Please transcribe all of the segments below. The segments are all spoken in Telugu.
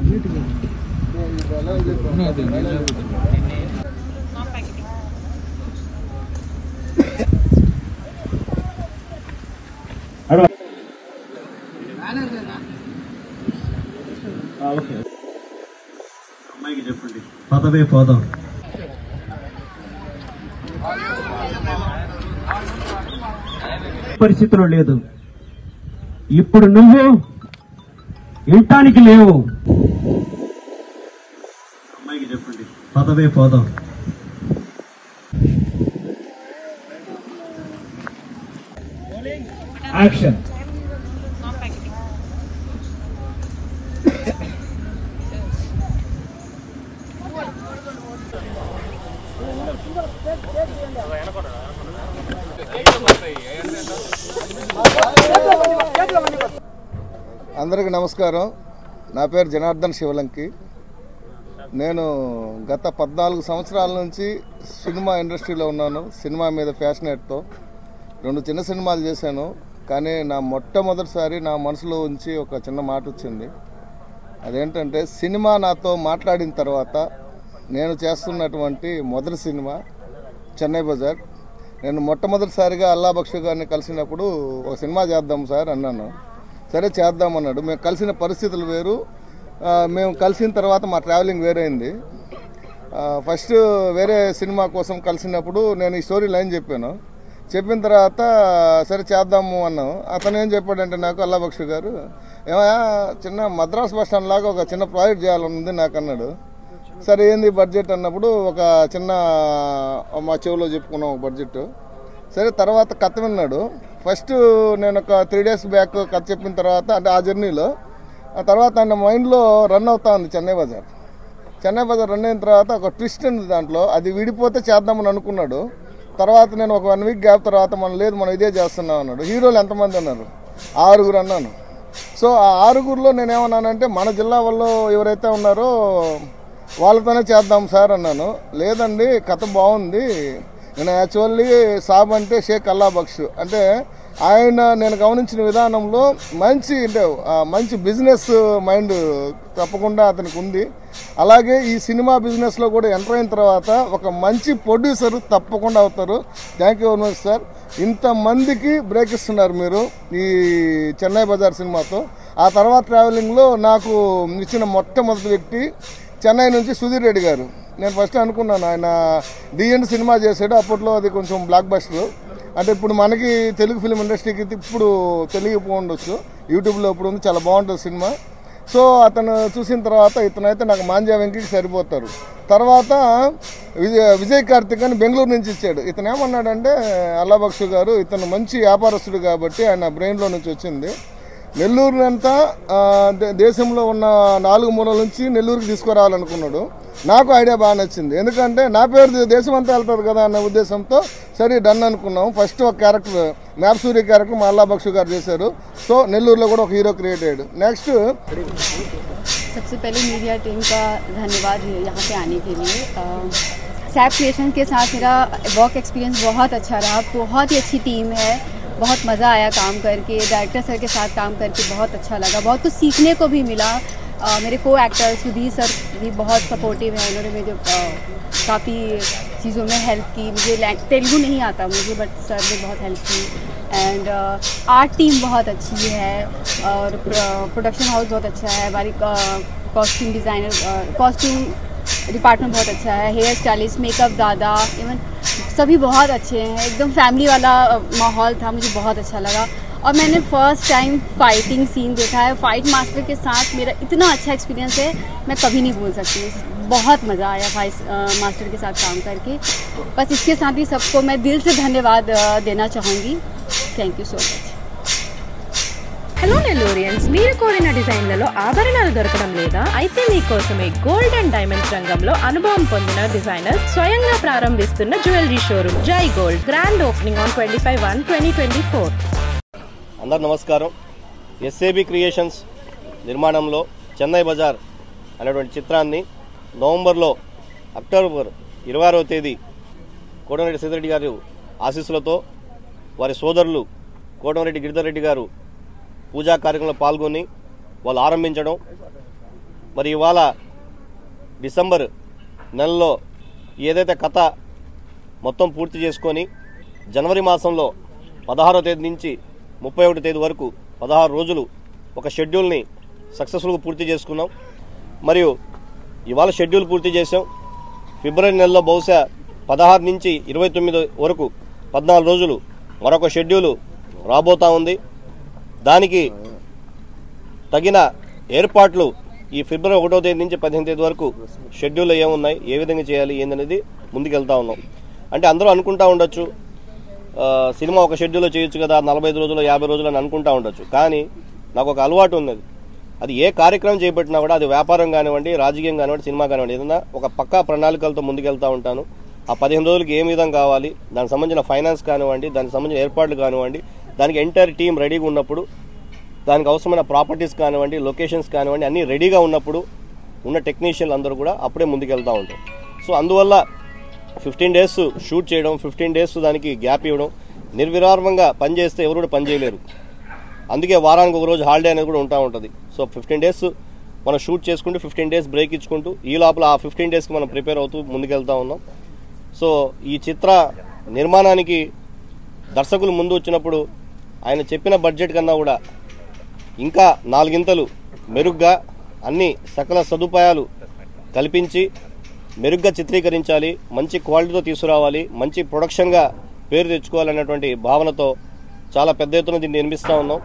అమ్మాయికి చెప్పండి పదవే పోదాం. పరిస్థితిలో లేదు. ఇప్పుడు నువ్వు ఇంటానికి లేవు. అమ్మాయికి చెప్పండి పదవే పోదాం. యాక్షన్. అందరికీ నమస్కారం. నా పేరు జనార్దన్ శివలంకి. నేను గత 14 సంవత్సరాల నుంచి సినిమా ఇండస్ట్రీలో ఉన్నాను. సినిమా మీద ఫ్యాషనేట్తో 2 చిన్న సినిమాలు చేశాను. కానీ నా మొట్టమొదటిసారి నా మనసులో ఉంచి ఒక చిన్న మాట వచ్చింది. అదేంటంటే, సినిమా నాతో మాట్లాడిన తర్వాత నేను చేస్తున్నటువంటి మొదటి సినిమా చెన్నై బజార్. నేను మొట్టమొదటిసారిగా అల్లా బక్షు గారిని కలిసినప్పుడు ఒక సినిమా చేద్దాం సార్ అన్నాను. సరే చేద్దామన్నాడు. మేము కలిసిన పరిస్థితులు వేరు. మేము కలిసిన తర్వాత మా ట్రావెలింగ్ వేరైంది. ఫస్ట్ వేరే సినిమా కోసం కలిసినప్పుడు నేను ఈ స్టోరీ లైన్ చెప్పాను. చెప్పిన తర్వాత సరే చేద్దాము అన్నాం. అతను ఏం చెప్పాడంటే, నాకు అల్లా బక్షు గారు, ఏమయ్యా చిన్న మద్రాస్ బస్ స్టాండ్ లాగా ఒక చిన్న ప్రాజెక్ట్ చేయాలనుంది నాకు అన్నాడు. సరే ఏంది బడ్జెట్ అన్నప్పుడు ఒక చిన్న మా చెవిలో చెప్పుకున్నాం ఒక బడ్జెట్. సరే తర్వాత కథ విన్నాడు. ఫస్ట్ నేను ఒక 3 days బ్యాక్ కథ చెప్పిన తర్వాత, అంటే ఆ జర్నీలో ఆ తర్వాత ఆయన మైండ్లో రన్ అవుతా ఉంది చెన్నై బజార్. చెన్నై బజార్ రన్ అయిన తర్వాత ఒక ట్విస్ట్ ఉంది దాంట్లో. అది విడిపోతే చేద్దామని అనుకున్నాడు. తర్వాత నేను ఒక 1 week గ్యాప్ తర్వాత మనం ఇదే చేస్తున్నాం అన్నాడు. హీరోలు ఎంతమంది అన్నారు? 6 అన్నాను. సో ఆ 6లో నేనేమన్నానంటే, మన జిల్లా వాళ్ళు ఎవరైతే ఉన్నారో వాళ్ళతోనే చేద్దాం సార్ అన్నాను. లేదండి కథ బాగుంది. నేను యాక్చువల్లీ సాబ్ అంటే షేక్ అల్లా బక్ష్ అంటే ఆయన నేను గమనించిన విధానంలో మంచి బిజినెస్ మైండ్ తప్పకుండా అతనికి ఉంది. అలాగే ఈ సినిమా బిజినెస్లో కూడా ఎంటర్ అయిన తర్వాత ఒక మంచి ప్రొడ్యూసర్ తప్పకుండా అవుతారు. Thank you very much sir. ఇంతమందికి బ్రేక్ ఇస్తున్నారు మీరు ఈ చెన్నై బజార్ సినిమాతో. ఆ తర్వాత ట్రావెలింగ్లో నాకు ఇచ్చిన మొట్టమొదటి వ్యక్తి చెన్నై నుంచి సుధీర్ రెడ్డి గారు. నేను ఫస్ట్ అనుకున్నాను ఆయన ది ఎండ్ సినిమా చేశాడు. అప్పట్లో అది కొంచెం బ్లాక్ బస్టర్. అంటే ఇప్పుడు మనకి తెలుగు ఫిల్మ్ ఇండస్ట్రీకి ఇప్పుడు తెలియకపోవచ్చు, యూట్యూబ్లో ఇప్పుడు ఉంది, చాలా బాగుంటుంది సినిమా. సో అతను చూసిన తర్వాత ఇతనైతే నాకు మాంజా వెంకికి సరిపోతారు. తర్వాత విజయ్ కార్తిక్ అని బెంగళూరు నుంచి ఇచ్చాడు. ఇతను ఏమన్నాడంటే, అల్లా బక్షు గారు ఇతను మంచి వ్యాపారస్తుడు కాబట్టి ఆయన బ్రెయిన్లో నుంచి వచ్చింది. నెల్లూరునంతా దేశంలో ఉన్న 4 మూలల నుంచి నెల్లూరుకి తీసుకురావాలనుకున్నాడు. నాకు ఐడియా బాగా నచ్చింది. ఎందుకంటే నా పేరు దేశం అంతా వెళ్తుంది కదా అన్న ఉద్దేశంతో సరే డన్ అనుకున్నాం. ఫస్ట్ ఒక క్యారెక్టర్ మ్యాప్ సూర్య క్యారెక్టర్ మా అల్లా బక్షు గారు చేశారు. సో నెల్లూరులో కూడా ఒక హీరో క్రియేట్ అయ్యాడు. నెక్స్ట్ सबसे पहले मीडिया टीम का धन्यवाद यहाँ पे आने के लिए। सैप क्रिएशन के साथ मेरा वर्क एक्सपीरियंस बहुत अच्छा रहा। बहुत ही अच्छी टीम है, बहुत मज़ा आया काम करके। डायरेक्टर सर के साथ काम करके बहुत अच्छा लगा, बहुत कुछ सीखने को भी मिला। मेरे को एक्टर सुधीर सर भी बहुत सपोर्टिव है। उन्होंने मुझे काफ़ी चीज़ों में हेल्प की। मुझे तेलुगु नहीं आता मुझे, बट सर ने बहुत हेल्प की। एंड आर्ट टीम बहुत अच्छी है और प्रोडक्शन हाउस बहुत अच्छा है। हमारी कॉस्ट्यूम डिज़ाइनर कॉस्ट्यूम डिपार्टमेंट बहुत अच्छा है। हेयर स्टाइलिस्ट, मेकअप दादा, इवन सभी बहुत अच्छे हैं। एकदम फैमिली वाला माहौल था, मुझे बहुत अच्छा लगा। और मैंने फर्स्ट टाइम फाइटिंग सीन देखा है। फाइट मास्टर के साथ मेरा इतना अच्छा एक्सपीरियंस है, मैं कभी नहीं भूल सकती। बहुत मज़ा आया फाइट मास्टर के साथ काम करके। बस इसके साथ ही सबको मैं दिल से धन्यवाद देना चाहूँगी। Thank you so much. Hello Nelloreans, మీరు కోరిన డిజైన్లలో ఆభరణాలు దొరకడం లేదా? అయితే మీకోసమే గోల్డ్ అండ్ డైమండ్స్ రంగంలో అనుభవం పొందిన డిజైనర్ స్వయంగా ప్రారంభిస్తున్న jewellery showroom Jai gold. Grand opening on 25/1/2024. అందరు నమస్కారం. ఎస్ఏబి క్రియేషన్స్ నిర్మాణంలో చెన్నై బజార్ అనేటువంటి చిత్రాన్ని అక్టోబర్ 26వ తేదీ కోటమిరెడ్డి సీతారెడ్డి గారు ఆశీస్సులతో వారి సోదరులు కోటమిరెడ్డి గిరిధర్ రెడ్డి గారు పూజా కార్యక్రమంలో పాల్గొని వాళ్ళు ఆరంభించడం, మరి ఇవాళ డిసెంబర్ నెలలో ఏదైతే కథ మొత్తం పూర్తి చేసుకొని జనవరి మాసంలో 16వ తేదీ నుంచి 31వ తేదీ వరకు 16 రోజులు ఒక షెడ్యూల్ని సక్సెస్ఫుల్గా పూర్తి చేసుకున్నాం. మరియు ఇవాళ షెడ్యూల్ పూర్తి చేసాం. ఫిబ్రవరి నెలలో బహుశా 16 నుంచి 29 వరకు 14 రోజులు మరొక షెడ్యూలు రాబోతా ఉంది. దానికి తగిన ఏర్పాట్లు ఈ ఫిబ్రవరి 1వ తేదీ నుంచి 15వ తేదీ వరకు షెడ్యూల్లో ఏమున్నాయి, ఏ విధంగా చేయాలి ఏందనేది ముందుకెళ్తా ఉన్నాం. అంటే అందరూ అనుకుంటా ఉండొచ్చు సినిమా ఒక షెడ్యూల్లో చేయొచ్చు కదా, 45 రోజులు 50 రోజులు అని అనుకుంటా ఉండొచ్చు. కానీ నాకు ఒక అలవాటు ఉన్నది, అది ఏ కార్యక్రమం చేపట్టినా కూడా అది వ్యాపారం కానివ్వండి, రాజకీయం కానివ్వండి, సినిమా కానివ్వండి, ఏదైనా ఒక పక్కా ప్రణాళికలతో ముందుకెళ్తూ ఉంటాను. ఆ 15 రోజులకి ఏ విధంగా కావాలి, దానికి సంబంధించిన ఫైనాన్స్ కానివ్వండి, దానికి సంబంధించిన ఏర్పాట్లు కానివ్వండి, దానికి ఎంటైర్ టీం రెడీగా ఉన్నప్పుడు, దానికి అవసరమైన ప్రాపర్టీస్ కానివ్వండి, లొకేషన్స్ కానివ్వండి అన్నీ రెడీగా ఉన్నప్పుడు ఉన్న టెక్నీషియన్లు అందరూ కూడా అప్పుడే ముందుకెళ్తూ ఉంటాం. సో అందువల్ల 15 డేస్ షూట్ చేయడం, 15 డేస్ దానికి గ్యాప్ ఇవ్వడం, నిర్విరామంగా పనిచేస్తే ఎవరు కూడా పని చేయలేరు. అందుకే వారానికి ఒక రోజు హాలిడే అనేది కూడా ఉంటా ఉంటుంది. సో 15 డేస్ మనం షూట్ చేసుకుంటూ 15 డేస్ బ్రేక్ ఇచ్చుకుంటూ ఈ లోపల ఆ 15 డేస్కి మనం ప్రిపేర్ అవుతూ ముందుకెళ్తా ఉన్నాం. సో ఈ చిత్ర నిర్మాణానికి దర్శకులు ముందు వచ్చినప్పుడు ఆయన చెప్పిన బడ్జెట్ కన్నా కూడా ఇంకా 4 గింతలు మెరుగ్గా అన్ని సకల సదుపాయాలు కల్పించి మెరుగ్గా చిత్రీకరించాలి, మంచి క్వాలిటీతో తీసుకురావాలి, మంచి ప్రొడక్షన్గా పేరు తెచ్చుకోవాలనేటువంటి భావనతో చాలా పెద్ద ఎత్తున దీన్ని నిర్మిస్తూ ఉన్నాం.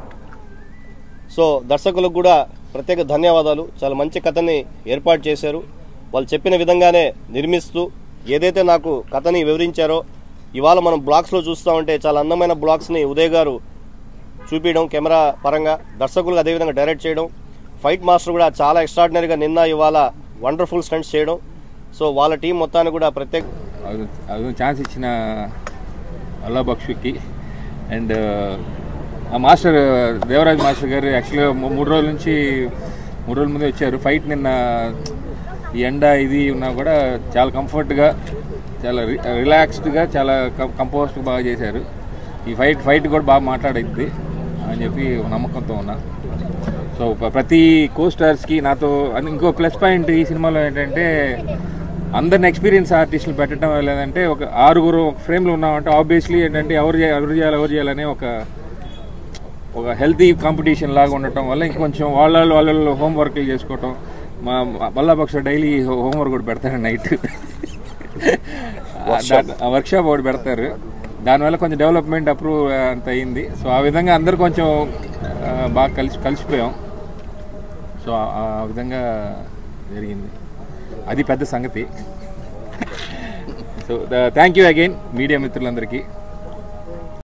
సో దర్శకులకు కూడా ప్రత్యేక ధన్యవాదాలు. చాలా మంచి కథని ఏర్పాటు చేశారు. వాళ్ళు చెప్పిన విధంగానే నిర్మిస్తూ ఏదైతే నాకు కథని వివరించారో ఇవాళ మనం బ్లాగ్స్లో చూస్తూ ఉంటే చాలా అందమైన బ్లాగ్స్ని ఉదయ్ గారు చూపించడం, కెమెరా పరంగా దర్శకులు అదేవిధంగా డైరెక్ట్ చేయడం, ఫైట్ మాస్టర్ కూడా చాలా ఎక్స్ట్రాడినరీగా నిన్న ఇవాళ వండర్ఫుల్ స్టంట్స్ చేయడం. సో వాళ్ళ టీం మొత్తాన్ని కూడా ప్రత్యేక ఛాన్స్ ఇచ్చిన అల్లా బక్షుకి అండ్ ఆ మాస్టర్ దేవరాజ్ మాస్టర్ గారు యాక్చువల్గా 3 రోజుల ముందు వచ్చారు. ఫైట్ నిన్న ఈ ఎండ ఇది ఉన్నా కూడా చాలా కంఫర్ట్గా, చాలా రిలాక్స్డ్గా, చాలా కంపోజ్డ్గా బాగా చేశారు. ఈ ఫైట్ కూడా బాగా మాట్లాడింది అని చెప్పి నమ్మకంతో ఉన్నా. సో ప్రతి కో స్టార్స్కి నాతో ఇంకో ప్లస్ పాయింట్ ఈ సినిమాలో ఏంటంటే అందరిని ఎక్స్పీరియన్స్ ఆర్టిస్టులు పెట్టడం లేదంటే ఒక 6 ఫ్రేమ్లో ఉన్నామంటే ఆబ్వియస్లీ ఏంటంటే ఎవరు చేయాలని ఒక హెల్తీ కాంపిటీషన్ లాగా ఉండటం వల్ల ఇంకొంచెం వాళ్ళ హోంవర్క్లు చేసుకోవటం. మా బల్లాబక్ష డైలీ హోంవర్క్ కూడా పెడతారు, నైట్ వర్క్షాప్ ఒకటి పెడతారు. దానివల్ల కొంచెం డెవలప్మెంట్ అప్రూవ్ అంత అయింది. సో ఆ విధంగా అందరు కొంచెం బాగా కలిసిపోయాం. సో ఆ విధంగా జరిగింది, అది పెద్ద సంగతి. So thank you again media మిత్రులందరికీ.